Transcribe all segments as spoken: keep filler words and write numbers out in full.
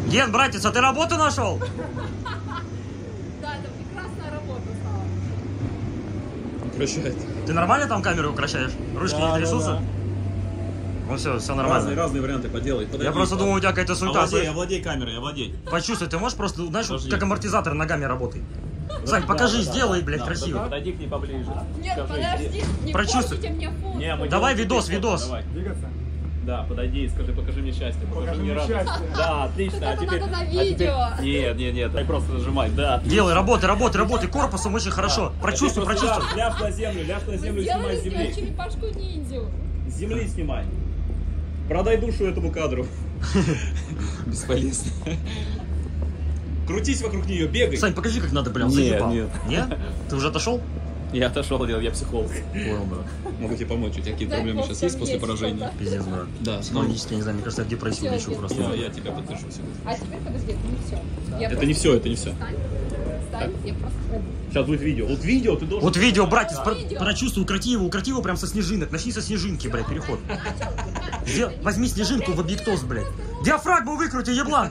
Ген, братец, а ты работу нашел? Да, это прекрасная работа стала. Укращает. Ты нормально там камеру укращаешь? Ручки Да, не трясутся? да, да. Ну все, все нормально. Разные, разные варианты поделай. Подойди, Я просто под... думал, у тебя какая-то суета. Овладей, овладей камерой, овладей. Почувствуй, ты можешь просто, знаешь, Подожди. как амортизатор ногами работает. Сань, покажи, да, сделай, да, блядь, да, красиво. Подойди к ней поближе. Нет, Скажи, подожди, не Прочувствуй. портите мне фото. Не, мы Давай делаем видос, тебе видос. фото, давай. Двигаться. Да, подойди и скажи, покажи мне счастье. Покажи, Покажи мне мне радость. счастье. Да, отлично. Так а это теперь, надо на а теперь- видео. Нет, нет, нет, дай просто нажимать, да. отлично. Делай, работай, работай, работай. Корпусом очень хорошо. А Прочувствуй, теперь просто прочувствуй. Ляг на землю, ляг на землю и снимай Сделали с с нее земли. черепашку ниндзю. С земли снимай. Продай душу этому кадру. Бесполезно. Крутись вокруг нее, бегай. Сань, покажи, как надо, блин, Нет, заебал. нет. Нет? Ты уже отошел? Я отошел, я психолог. Понял, брат. Могу тебе помочь. У тебя какие-то Дай проблемы бог, сейчас там есть после есть поражения? что-то. Пиздец, брат. Да, Психологически, я не знаю, мне кажется, я в депрессию Всё, лечу я- просто. Я, я тебя поддержу сегодня. А теперь подожди, это не все. Это не все, это не все. Встань, встань, я просто пробую. Сейчас будет видео. Вот видео ты должен... Вот видео, братец, про- Видео. прочувствуй, укроти его, укроти его прям со снежинок. Начни со снежинки, блядь, переход. Где- Возьми снежинку в объектоз, блядь. Диафрагму выкрути, еблан.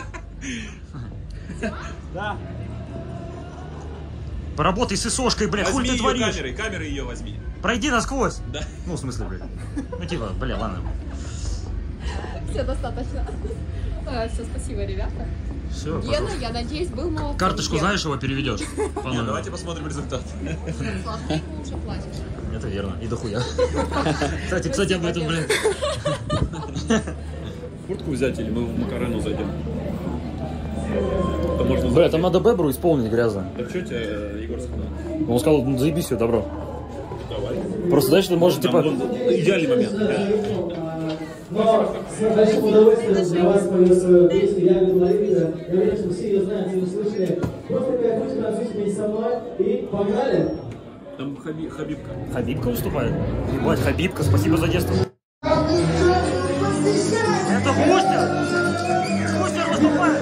Да. Поработай с ИСОшкой, блядь, хуй Возьми ты ее творишь. камерой, камерой ее возьми. Пройди насквозь. Да. Ну, в смысле, блядь. Ну, типа, бля, ладно. Все, достаточно. Все, спасибо, ребята. Все, Гена, я надеюсь, был молодцом. Карточку Гена. знаешь, его переведешь. По Не, номеру. давайте посмотрим результат. Сладкий лучше платишь. Это верно. И дохуя. Кстати, кстати, об этом, блядь. Куртку взять или мы в Макарену зайдем? Это можно Бля, там надо бебру исполнить грязно. Так что тебе э, Егор сказал? Он сказал, ну, заебись все, добро. Давай. Просто, знаешь, ты можешь, Там типа... вон идеальный момент. Но с большим удовольствием для вас спою свою песню «Я веду Лавида». Я уверен, что все ее знаете и услышали. Просто кайфуйте, танцуйте вместе со мной и погнали! Там Хаби, Хабибка. Хабибка выступает? Ебать, Хабибка, спасибо за детство. Это Бустер! Бустер выступает!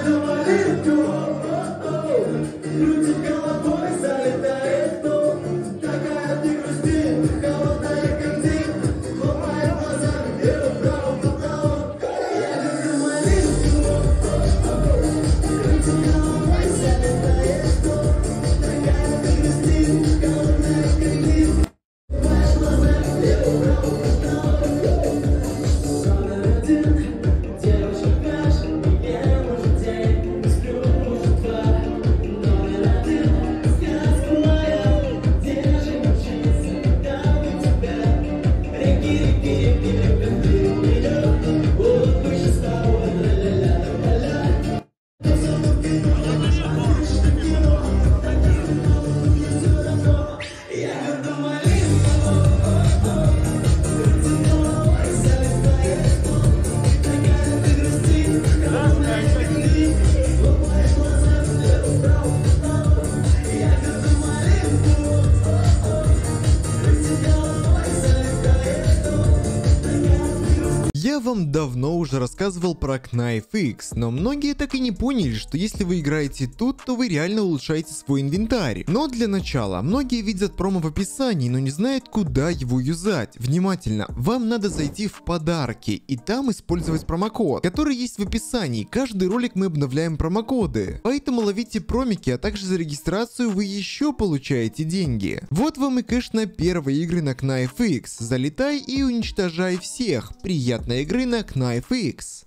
Я вам давно уже рассказывал про Knife X, но многие так и не поняли, что если вы играете тут, то вы реально улучшаете свой инвентарь. Но для начала, многие видят промо в описании, но не знают, куда его юзать. Внимательно, вам надо зайти в подарки и там использовать промокод, который есть в описании. Каждый ролик мы обновляем промокоды, поэтому ловите промики, а также за регистрацию вы еще получаете деньги. Вот вам и кэш на первые игры на Knife X. Залетай и уничтожай всех. Приятной игры на Knife X.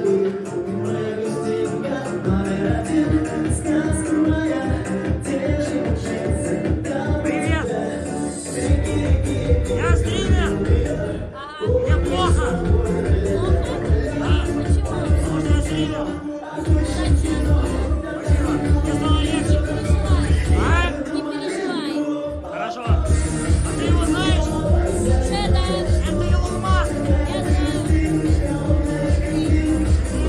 Привет! Я стример! Мне плохо! Можно я стример? Мне стало легче. А? Не переживай. Хорошо. А ты его знаешь? Это... Это Илон Маск! Это...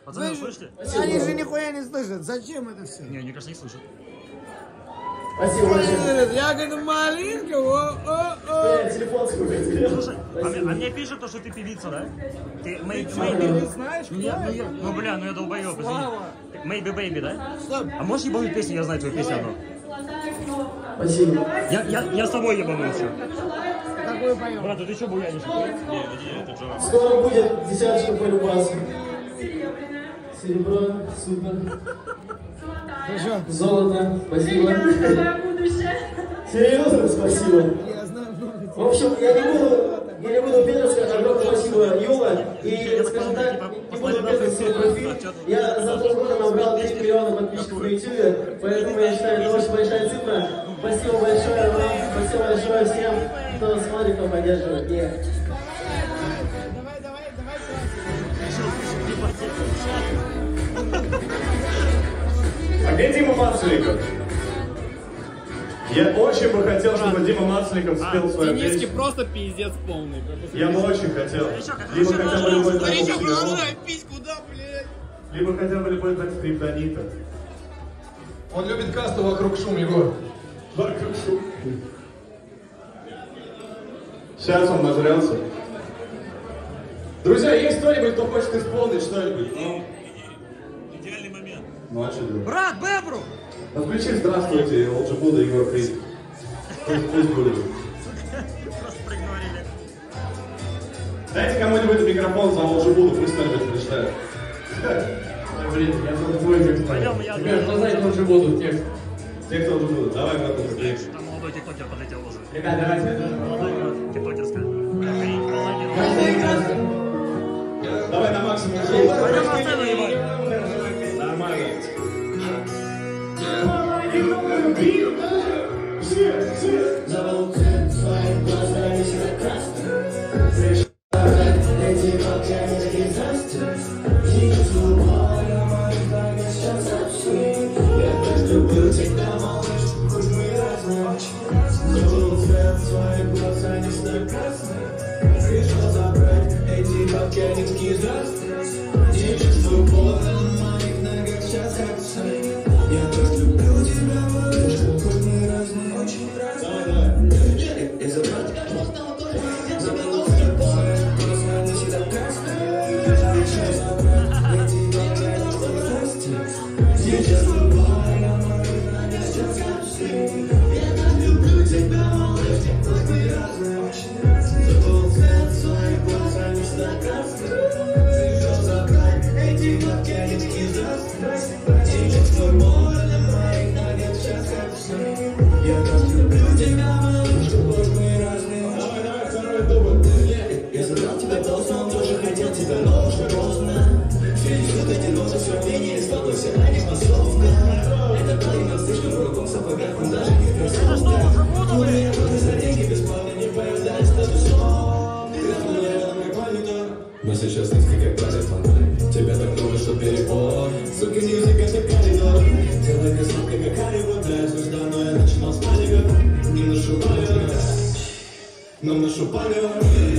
Пацаны, слышите? Они же нихуя не слышат. Зачем это все? Не, мне кажется, не слышат. Спасибо большое. Я говорю, маленько, о-о-о. Э, телефон сколько? Слушай, а мне, а мне пишут то, что ты певица, да? Ты maybe, Ты maybe. знаешь, кто Нет, ну, я, это? ну бля, ну я долбоёб, извини. Слава. Maybe baby, да? Стоп. А можешь ебануть песню, я знаю твою песню одну. Спасибо. Я, я, я с тобой ебану все. Какую поем? Брат, ты что буянишь? Скоро будет десяточка по любасу. Серебро, супер. Хорошо. Золото, спасибо. Серьезно, спасибо. Я знаю много. В общем, я не буду, я не буду петь, сказать огромное спасибо, Юла. И, скажем так, не буду петь свой профиль. Я за полгода набрал три миллиона подписчиков на YouTube, поэтому я считаю, это очень большая цифра. Спасибо большое вам, спасибо большое всем, кто смотрит, кто поддерживает. Yeah. Давай, давай, давай. А где Дима Мацликов? Я очень бы хотел, чтобы Дима Мацликов спел свою Дениске песню. просто пиздец полный. Я бы очень хотел. Либо хотя бы любой трек Еще Скриптонита. продолжай пить куда, блядь? Либо хотя бы любой трек Скриптонита. Он любит касту вокруг шум, Егор. Вокруг шум. Сейчас он нажрется. Друзья, есть кто-нибудь, кто хочет исполнить что-нибудь? Ну, Идеальный момент. ну а что делать? Брат, Бебру! Ну, включи «Здравствуйте», Олджи Буда, Егор Крид. Пусть, пусть будет. Просто проигнорили. Дайте кому-нибудь микрофон за Олджи Буду, пусть кто-нибудь прочитает. Блин, я тут твой текст. Пойдем, я... Ребят, кто знает, лучше будут текст. Те, кто Олджи Буда, давай, брат, уже. Там молодой тиктокер подлетел уже. Ребят, давайте. Молодой, брат, тиктокерская. Молодец. Давай на максимум. Пойдем на сцену, ебать. Нормально. Но сейчас несколько правил фонарь. Тебя так много, что перебор. Сука, мьюзик, это коридор. Делай косынка, как Харри дальше ждано, я начинал с паника. Не ношу палево, но ношу палево.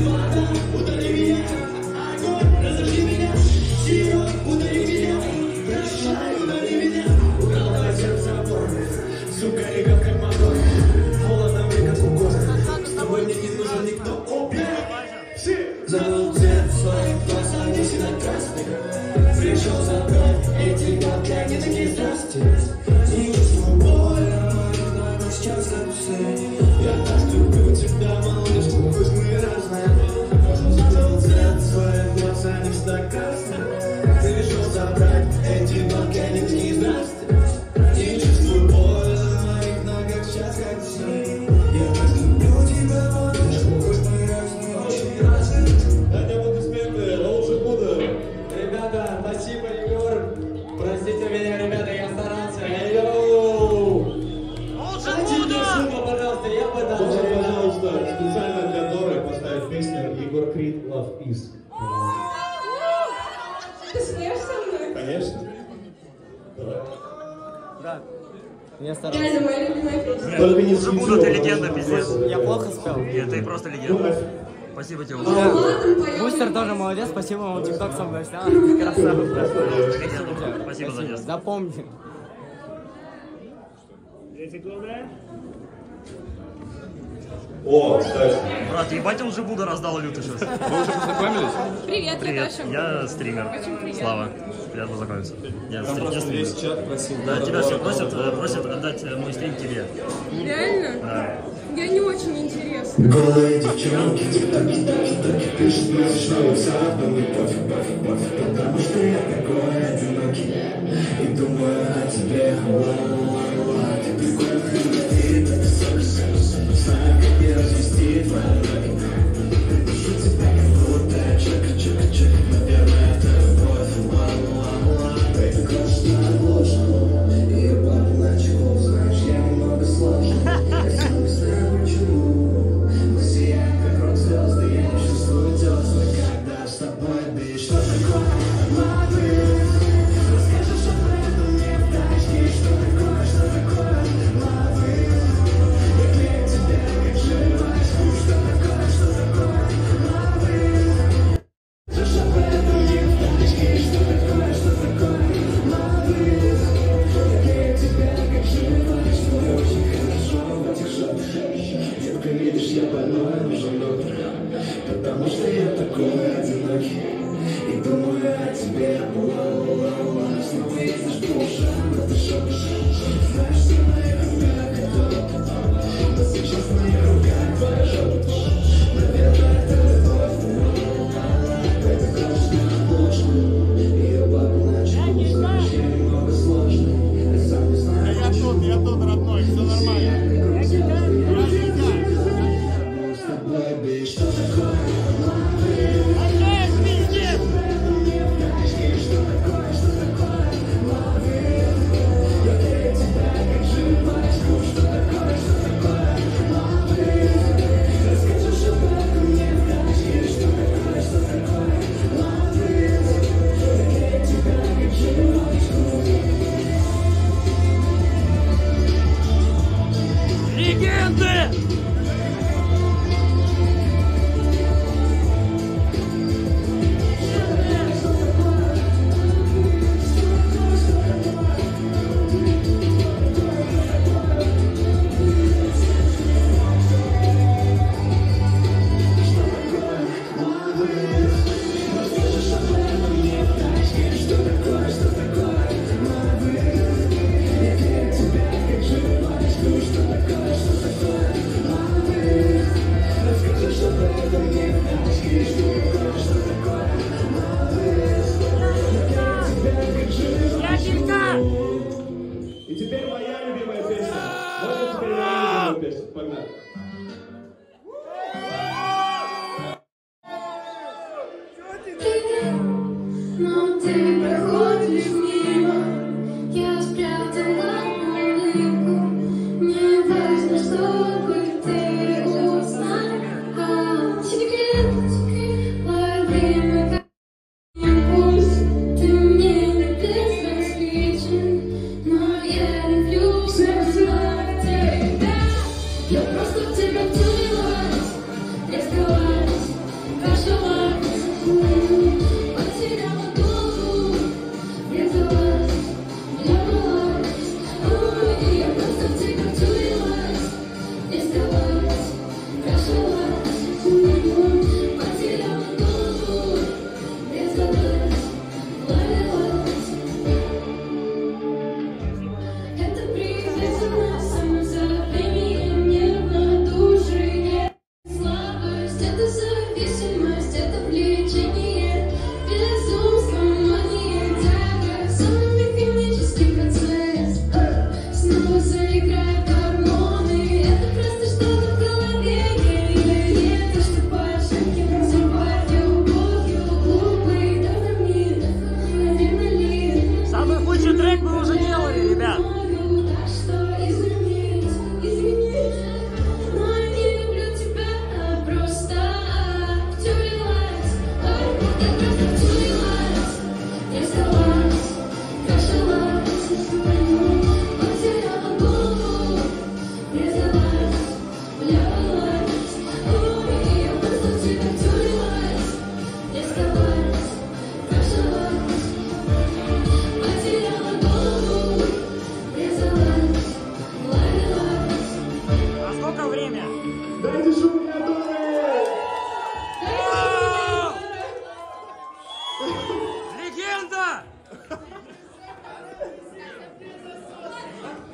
Удари меня, огонь, разожги меня. Сила, удари меня, прощай, удари меня. Украл сердце опоры, сука, река как мотор. Холодно мне, как угодно. С тобой мне не нужен никто, о, все. Зовут цвет своих глаз, они всегда красные. Пришел забрать эти капли, они такие здрасте. Не чувствую боли, но сейчас отпусти. Я так люблю тебя, малышка, пусть мы разные. Зовут цвет своих глаз, они всегда красные. Пришел забрать эти капли, они такие здрасте. Не чувствую боли, на моих ногах сейчас отпусти. Я так люблю тебя, малышка, пусть мы разные, очень разные. Ребята, спасибо, Егор. Простите меня, ребята, я старался. Йоу! Дайте мне шума, пожалуйста, я подам. Можно, пожалуйста, специально для Доры поставить песню Егор Крид «Love Is». Ты смеешься со мной? Конечно. Давай. Да. Я старался. Реально, моя любимая песня. Только не Уже будут, ты легенда, пиздец. Я плохо спел. Нет, ты просто легенда. Спасибо тебе. Ладно, поем. Бустер Тимур тоже молодец, спасибо, он тикток со мной снял. Красава. Спасибо за детство. Запомни. О, кстати. Брат, ебать, он уже Будда раздал лютый сейчас. Вы уже познакомились? Привет, Привет, Наташа. я стример. Очень приятно. Слава. Приятно познакомиться. Я Там стрим- я просто стример. весь чат просил. Да, тебя все просят, э, просят отдать э, мой стрим тебе. Реально? Да. Я не очень интересна. Голые девчонки, тик-таки, таки-таки, пишут мне смешной WhatsApp, но мне пофиг, пофиг, пофиг, потому что я такой одинокий и думаю о тебе. Ла-ла-ла-ла, ты прикольный, ты так сексy, знаю, как не развести твои ноги. Придушу тебя как будто чек-чек-чек, наверное, это любовь. Ла-ла-ла-ла, baby, крошь на ложку, и пару начал, знаешь, я немного сложный. Я сам не знаю почему, мы сияем как рок-звезды, я не чувствую дёсны, когда с тобой, бич. Что такое love is? Расскажешь об этом мне в тачке, что такое, что такое love is? Я клею тебя как жвачку, что такое, что такое love is? Расскажешь об этом мне в тачке, что такое, что такое love is? Я клею тебя как жвачку, очень хорошо в этих шотках. Детка, видишь, я больной, нужен доктор, потому что я такой одинокий и думаю о тебе. Ла-ла-ла-ла, снова ездишь по ушам, но ты шокишь. Знаешь, что в моих руках это, но сейчас в моих руках твоя жопа. Наверное, это любовь. Ла-ла-ла-ла, baby, крошь на ложку, ее бабу начал, знаешь, я немного сложный, я сам не знаю. Я тут, я тут, родной, все нормально. С тобой, бич, что такое love is? Что такое, что такое love is? Я клею тебя как жвачку, что такое, что такое love is? Расскажешь об этом мне в тачке, что такое, что такое love is? Я клею тебя как жвачку. Легенды! И теперь моя любимая песня. Можно теперь моя любимая песня? Погнали. Но ты проходишь мимо, я спрятала улыбку. Мне важно, чтобы ты узнал секрет, лови мой импульс. Ты мне не безразличен, но я люблю знать тебя. Я просто в тебя влюбилась, рисковалась, кашалась, потеряла голову, врезалась, влюбилась. Ой, я просто в тебя влюбилась, рисковалась, кашалась, потеряла голову, врезалась, влюбилась. Это привязано самозабвением, неравнодушие, слабость, это зависимость, это влечение, безумство, мания, тяга, самый химический процесс. Снова заиграют гормоны, это просто что-то в голове, не это, что по ошибке называют любовью, глупый дофамин, адреналин. Самый худший трек мы уже делали, ребят. Так что извини, извини, но я не люблю тебя, просто втюрилась. Ой, я просто втюрилась, рисковалась, кашалась, потеряла голову, врезалась, влюбилась. Ой, я просто в тебя втюрилась,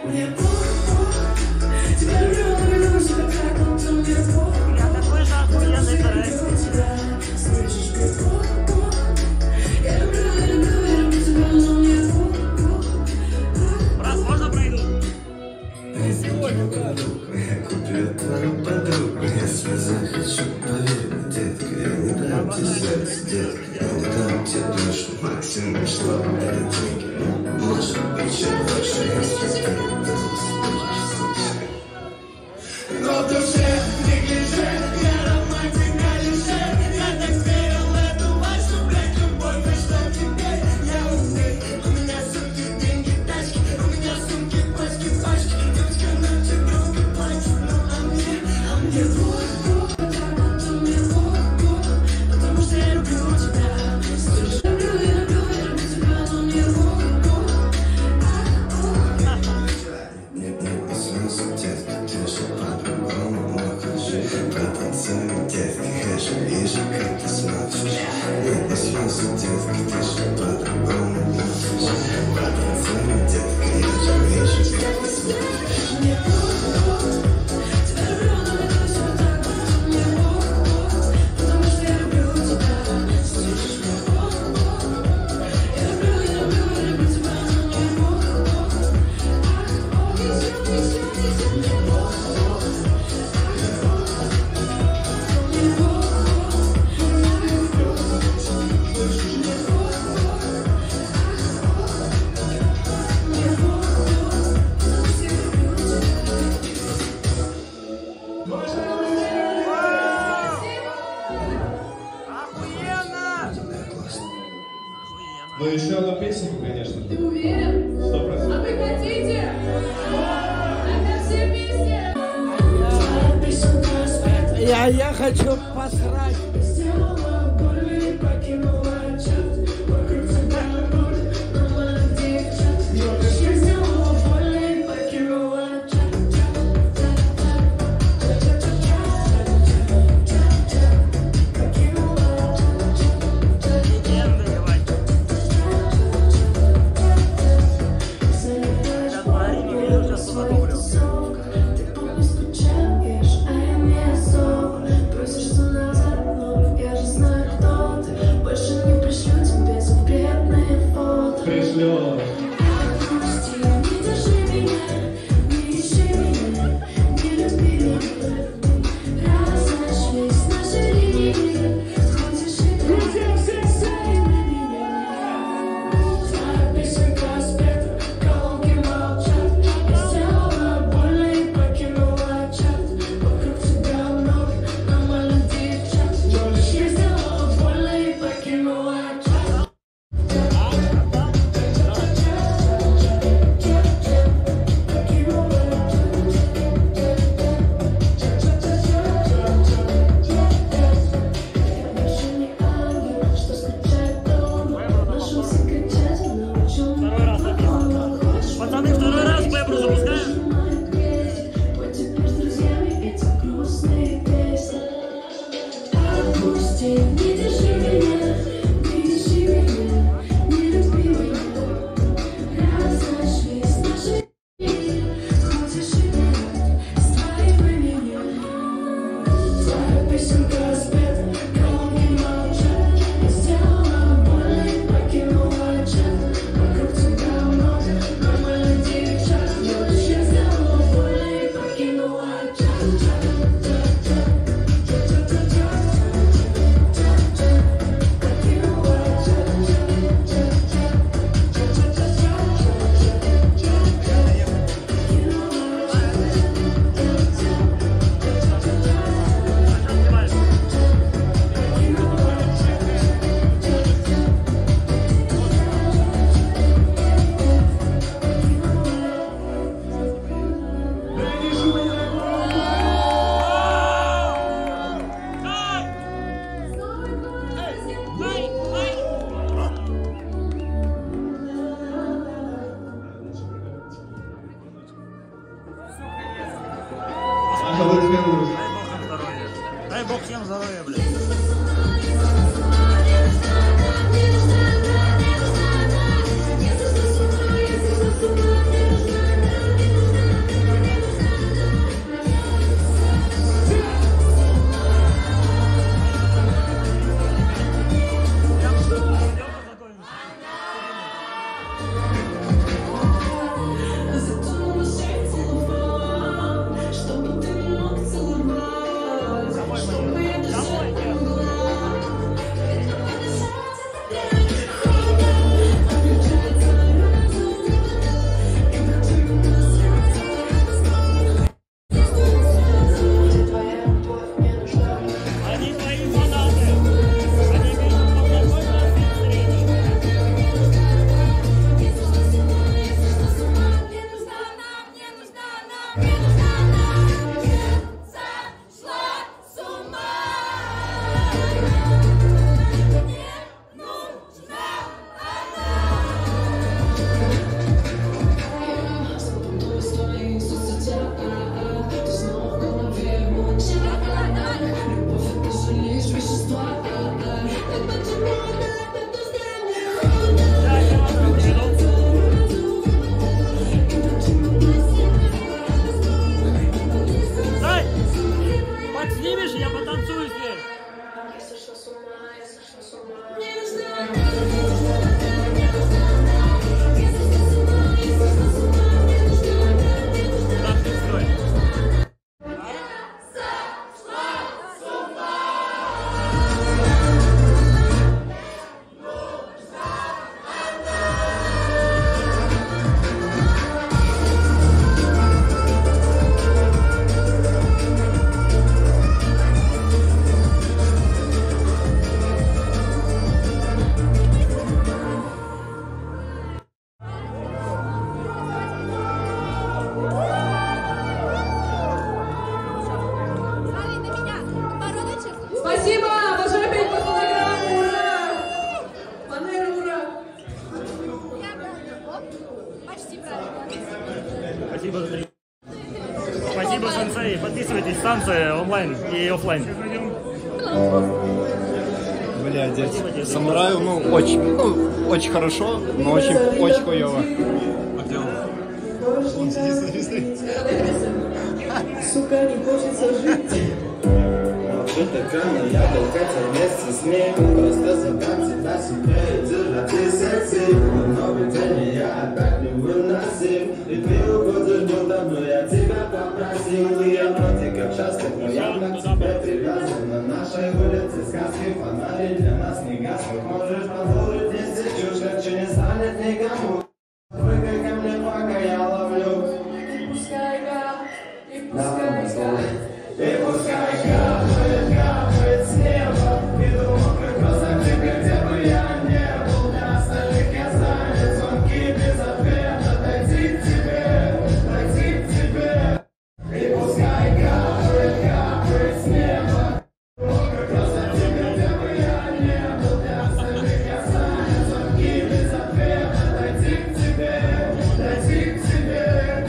такой же охуенный трек. Брат, можно пройду? Я купил твою подругу, если захочу, поверь, детка, я не дам тебе секс, детка, я не дам тебе душу, максимум, что это деньги, может быть, чуть больше, если ты это заслужишь, слушай. Но в душе не клише, я романтик на лише, я так верил в эту вашу, блядь, любовь, и что теперь? Я умный, у меня сумки, деньги, тачки, у меня сумки, пачки, пачки, девочка, на тебя руки плачут, ну а мне, а мне вот, вот, так вот у меня вот, вот, потому что я люблю тебя, слышишь, люблю, я люблю, я люблю тебя, но мне вот, вот, а, вот. Нет, нет, не слезы, детка, ты же по-другому, но хочу потанцевать, детка, хочу ближе, как ты смотришь. Нет, не слезы, детка, ты же по-другому, но хочу потанцевать, детка, я же ближе, как ты смотришь. Мне вот, вот, тебя люблю, но не хочу тебя так, вот мне вот, вот, потому что я люблю тебя, слышишь, мне вот, вот, я люблю, я люблю, я люблю тебя, но мне вот, вот, ах, ох, еще, еще, еще, мне вот, вот, ах, ох, мне вот, вот, Ну еще одну песенку, конечно. Ты уверен? Сто процентов. А прекратите! Тогда все вместе! Я, я хочу посрать. Сделала больно и покинула чат. Вокруг тебя ноль, но моих девчат. Я сделала больно и покинула чат. Покинула чат. Легенды, ебать. Сейчас парень не вижу, сейчас подготовлю. Ты помнишь, скучаешь, а я не особо. Просишь назад, но я же знаю, кто ты. Больше не пришлю тебе запретные фото. Пришлю. Отпусти, не держи меня, не ищи меня, не люби меня. Разошлись наши линии, хочешь и ты своими меня. Твоя песенка спета, колонки молчат. Я сделала больно и покинула чат. Вокруг тебя много нормальных девчат. Я сделала больно и покинула чат. Второй раз написано. Пацаны, второй раз Бэбру запускаем. Отпусти, не держи меня, не ищи меня, не люби меня. Разошлись наши линии, хочешь играть с твоими меня. Твоя песенка спета, колонки молчат. Я сделала больно и покинула чат. Вокруг тебя много нормальных девчат. Я сделала больно и покинула чат. Аплодисменты, друзья. Дай бог всем здоровья, блядь. Если что с ума, если что с ума, мне нужна, мне нужна. Спасибо за три. Спасибо, сенсей. Подписывайтесь, станция онлайн и офлайн. Бля, дядь, самураю, ну, очень, ну, очень хорошо, но очень, очень хуёво. А где он? Он сидит, смотри, стоит. Сука, не хочется жить. Я был хотел вместе с ней, просто задам тебя себе и держать секси. Много дней я опять не выносим, и ты уходишь, будто бы я тебя попросил. И я вроде как часто, но явно к тебе привязан. На нашей улице сказки, фонари для нас не гаснут. Можешь позволить нести чушь, легче не станет никому. Прыгай ко мне, пока я ловлю. И пускай я, и пускай я. И пускай капает, капает с неба. И думал, прекрасно тебе, где бы я не был. Для остальных я занят, звонки без ответа. Дойти к тебе, дойти к тебе. И пускай капает, капает с неба. Думал, прекрасно тебе, где бы я не был. Для остальных я занят, звонки без ответа. Дойти к тебе, дойти к тебе.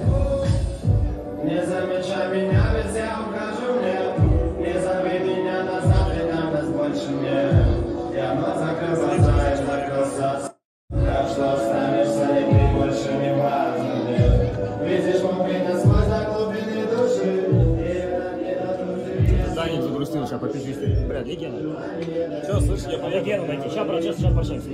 Не замечай меня, ведь я ухожу, нет. Не зови меня назад, ведь нам нас больше нет. Я вновь закрыл глаза и закрылся. Так что останешься, и ты больше не важен, нет. Видишь, мог меня сквозь до глубины души. И это не до души. Даня загрустил, сейчас подпишись. Бля, где Гена? Что, слышишь, я помогу Гену найти. Сейчас, брат, сейчас, сейчас прощаемся.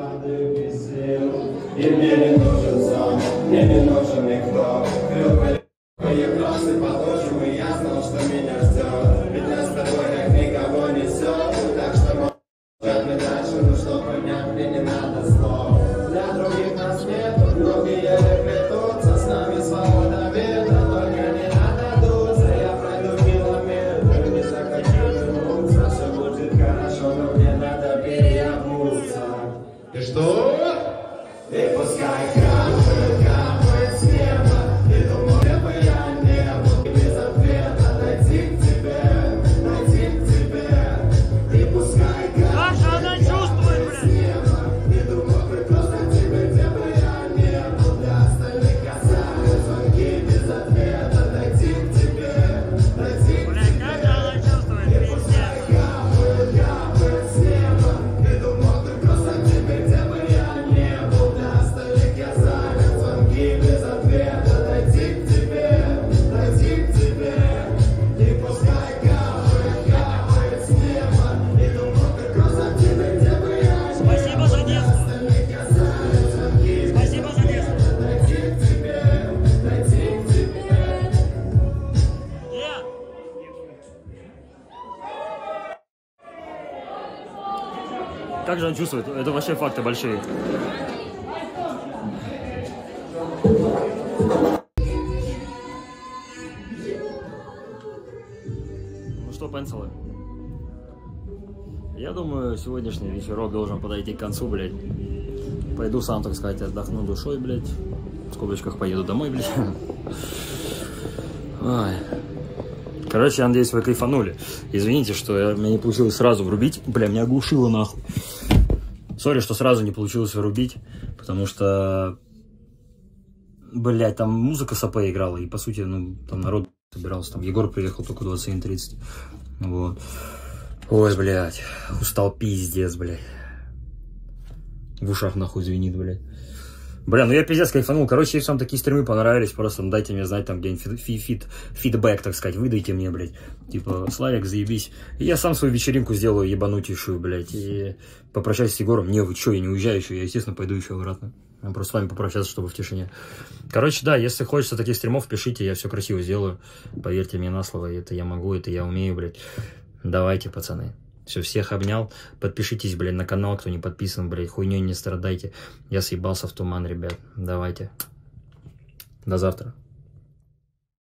И мне не нужен сон, мне не нужен никто. Я красный по ложу, и я знал, что меня ждет. Ведь нас с тобой как никого несет. Так что молчать мы дальше, ну что понять, мне не надо слов. Для других нас нет, другие плетутся. С нами свобода ветра, только не надо дуться. Я пройду километр, не захочу вернуться. Все будет хорошо, но мне надо переобуться. И что? И пускай капает, капает с неба. И думал, где бы я не был, без ответа. Дойти к тебе, дойти к тебе. И пускай капает, капает с неба. И думал, прекрасно тебе, где бы я не был. Для остальных касались звонки без ответа. Дойти к тебе, дойти к тебе. И пускай капает, капает с неба. И думал, прекрасно тебе, где бы я не был. Для остальных я занят, звонки без ответа. Дойти к тебе, дойти к тебе. И пускай капает, капает с неба. И думал, прекрасно тебе, где бы я не был. Спасибо за детство. Остальных я занят, звонки без Спасибо за детство. Дойти к тебе, дойти к тебе. Yeah. Как же он чувствует? Это вообще факты большие. Ну что, пенсилы? Я думаю, сегодняшний вечерок должен подойти к концу, блядь. Пойду сам, так сказать, отдохну душой, блядь. В скобочках поеду домой, блядь. Ой. Короче, я надеюсь, вы кайфанули. Извините, что я, мне не получилось сразу врубить. Бля, меня оглушило нахуй. Сори, что сразу не получилось врубить, потому что, блядь, там музыка с АП играла, и, по сути, ну, там народ собирался. Там Егор приехал только в двадцать один тридцать. Вот. Ой, блядь, устал пиздец, блядь. В ушах нахуй звенит, блядь. Бля, ну я пиздец кайфанул. Короче, если вам такие стримы понравились, просто дайте мне знать там где-нибудь фи фит, фидбэк, так сказать, выдайте мне, блядь. Типа, Славик, заебись. И я сам свою вечеринку сделаю ебанутейшую, блядь. И попрощаюсь с Егором. Не, вы чё, я не уезжаю еще, я, естественно, пойду еще обратно. Я просто с вами попрощаться, чтобы в тишине. Короче, да, если хочется таких стримов, пишите, я все красиво сделаю. Поверьте мне на слово, это я могу, это я умею, блядь. Давайте, пацаны. Все, всех обнял. Подпишитесь, блядь, на канал, кто не подписан, блядь. Хуйней не страдайте. Я съебался в туман, ребят. Давайте. До завтра.